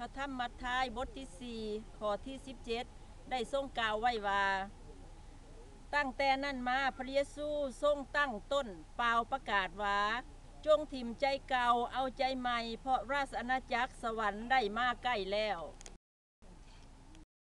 ระธรรมมัทธิยบทที่4ข้อที่17ได้ทรงกล่าวไว้ว่าตั้งแต่นั้นมาพระเยซูทรงตั้งต้นเปล่าประกาศว่าจงถิ่มใจเก่าเอาใจใหม่เพราะราชอาณาจักรสวรรค์ได้มาใกล้แล้ว